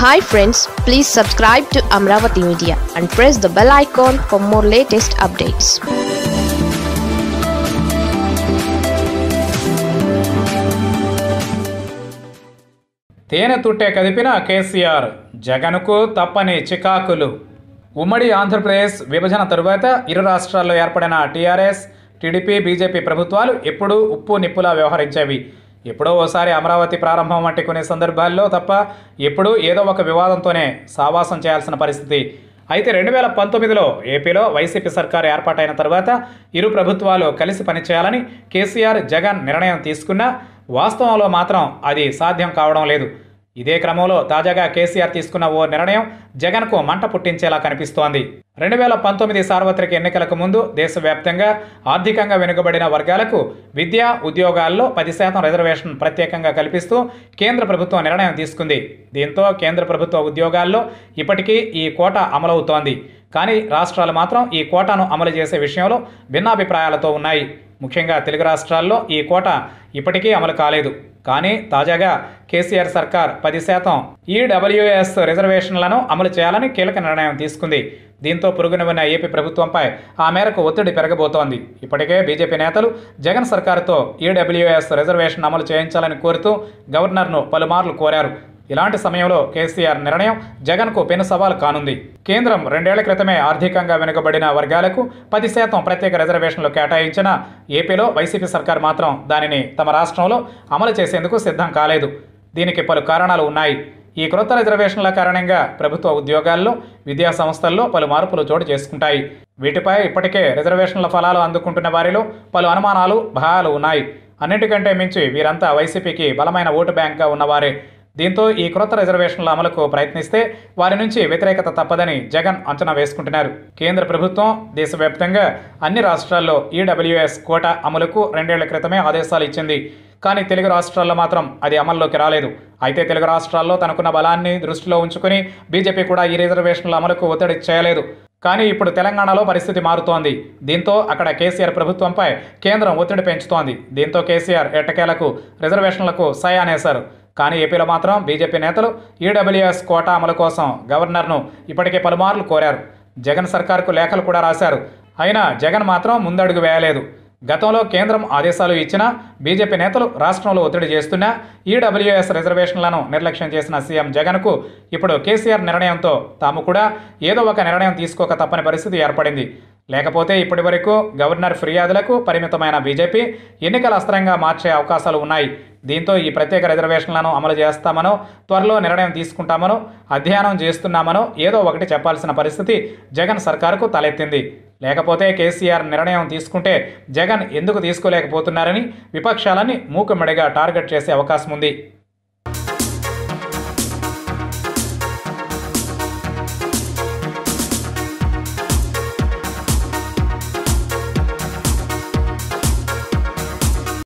Hi friends, please subscribe to Amravati Media and press the bell icon for more latest updates. తేనె తుట్టే కదిపిన కేసీఆర్ జగన్కు తప్పని చికాకులు. ఉమ్మడి ఆంధ్రప్రదేశ్ విభజన తరువాత ఇరు రాష్ట్రాల్లో ఏర్పడిన టీఆర్ఎస్, టీడీపీ, బీజేపీ ప్రభుత్వాలు ఎప్పుడూ ఉప్పు నిప్పులా వ్యవహరించేవి. ఎప్పుడో ఓసారి అమరావతి ప్రారంభం వంటి కొన్ని సందర్భాల్లో తప్ప ఎప్పుడూ ఏదో ఒక వివాదంతోనే సావాసం చేయాల్సిన పరిస్థితి. అయితే 2019లో ఏపీలో వైసీపీ సర్కారు ఏర్పాటైన తర్వాత ఇరు ప్రభుత్వాలు కలిసి పనిచేయాలని కేసీఆర్, జగన్ నిర్ణయం తీసుకున్నా వాస్తవంలో మాత్రం అది సాధ్యం కావడం లేదు. ఇదే క్రమంలో తాజాగా కేసీఆర్ తీసుకున్న ఓ నిర్ణయం జగన్కు మంట పుట్టించేలా కనిపిస్తోంది. 2019 సార్వత్రిక ఎన్నికలకు ముందు దేశవ్యాప్తంగా ఆర్థికంగా వెనుకబడిన వర్గాలకు విద్యా, ఉద్యోగాల్లో 10% రిజర్వేషన్ ప్రత్యేకంగా కల్పిస్తూ కేంద్ర ప్రభుత్వం నిర్ణయం తీసుకుంది. దీంతో కేంద్ర ప్రభుత్వ ఉద్యోగాల్లో ఇప్పటికీ ఈ కోట అమలవుతోంది. కానీ రాష్ట్రాలు మాత్రం ఈ కోటాను అమలు చేసే విషయంలో భిన్నాభిప్రాయాలతో ఉన్నాయి. ముఖ్యంగా తెలుగు రాష్ట్రాల్లో ఈ కోట ఇప్పటికీ అమలు కాలేదు. కానీ తాజాగా కేసీఆర్ సర్కార్ 10% ఈడబ్ల్యూఎస్ రిజర్వేషన్లను అమలు చేయాలని కీలక నిర్ణయం తీసుకుంది. దీంతో పొరుగున ఉన్న ఏపీ ప్రభుత్వంపై ఆ మేరకు ఒత్తిడి పెరగబోతోంది. ఇప్పటికే బీజేపీ నేతలు జగన్ సర్కారుతో ఈడబ్ల్యూఎస్ రిజర్వేషన్ అమలు చేయించాలని కోరుతూ గవర్నర్ను పలుమార్లు కోరారు. ఇలాంటి సమయంలో కేసీఆర్ నిర్ణయం జగన్కు పెను సవాల్ కానుంది. కేంద్రం 2 ఏళ్ల క్రితమే ఆర్థికంగా వెనుకబడిన వర్గాలకు 10% ప్రత్యేక రిజర్వేషన్లు కేటాయించిన ఏపీలో వైసీపీ సర్కార్ మాత్రం దానిని తమ రాష్ట్రంలో అమలు చేసేందుకు సిద్ధం కాలేదు. దీనికి పలు కారణాలు ఉన్నాయి. ఈ క్రొత్త రిజర్వేషన్ల కారణంగా ప్రభుత్వ ఉద్యోగాల్లో, విద్యా సంస్థల్లో పలు మార్పులు చోటు చేసుకుంటాయి. వీటిపై ఇప్పటికే రిజర్వేషన్ల ఫలాలు అందుకుంటున్న వారిలో పలు అనుమానాలు, భయాలు ఉన్నాయి. అన్నిటికంటే మించి వీరంతా వైసీపీకి బలమైన ఓటు బ్యాంక్గా ఉన్నవారే. దీంతో ఈ క్రొత్త రిజర్వేషన్ల అమలుకు ప్రయత్నిస్తే వారి నుంచి వ్యతిరేకత తప్పదని జగన్ అంచనా వేసుకుంటున్నారు. కేంద్ర ప్రభుత్వం దేశవ్యాప్తంగా అన్ని రాష్ట్రాల్లో ఈడబ్ల్యూఎస్ కోటా అమలుకు 2 ఏళ్ల క్రితమే ఆదేశాలు ఇచ్చింది. కానీ తెలుగు రాష్ట్రాల్లో మాత్రం అది అమల్లోకి రాలేదు. అయితే తెలుగు రాష్ట్రాల్లో తనకున్న బలాన్ని దృష్టిలో ఉంచుకుని బీజేపీ కూడా ఈ రిజర్వేషన్ల అమలుకు ఒత్తిడి చేయలేదు. కానీ ఇప్పుడు తెలంగాణలో పరిస్థితి మారుతోంది. దీంతో అక్కడ కేసీఆర్ ప్రభుత్వంపై కేంద్రం ఒత్తిడి పెంచుతోంది. దీంతో కేసీఆర్ ఎట్టకేలకు రిజర్వేషన్లకు సై అనేశారు. కానీ ఏపీలో మాత్రం బీజేపీ నేతలు ఈడబ్ల్యూఎస్ కోటా అమలు కోసం గవర్నర్ను ఇప్పటికే పలుమార్లు కోరారు. జగన్ సర్కార్కు లేఖలు కూడా రాశారు. అయినా జగన్ మాత్రం ముందడుగు వేయలేదు. గతంలో కేంద్రం ఆదేశాలు ఇచ్చినా బీజేపీ నేతలు రాష్ట్రంలో ఒత్తిడి చేస్తున్నా ఈడబ్ల్యూఎస్ రిజర్వేషన్లను నిర్లక్ష్యం చేసిన సీఎం జగన్కు ఇప్పుడు కేసీఆర్ నిర్ణయంతో తాము కూడా ఏదో ఒక నిర్ణయం తీసుకోక తప్పని పరిస్థితి ఏర్పడింది. లేకపోతే ఇప్పటి వరకు గవర్నర్ ఫిర్యాదులకు పరిమితమైన బీజేపీ ఎన్నికల అస్త్రంగా మార్చే అవకాశాలు ఉన్నాయి. దీంతో ఈ ప్రత్యేక రిజర్వేషన్లను అమలు చేస్తామనో, త్వరలో నిర్ణయం తీసుకుంటామనో, అధ్యయనం చేస్తున్నామనో ఏదో ఒకటి చెప్పాల్సిన పరిస్థితి జగన్ సర్కారుకు తలెత్తింది. లేకపోతే కేసీఆర్ నిర్ణయం తీసుకుంటే జగన్ ఎందుకు తీసుకోలేకపోతున్నారని విపక్షాలని మూకుమ్మడిగా టార్గెట్ చేసే అవకాశం ఉంది.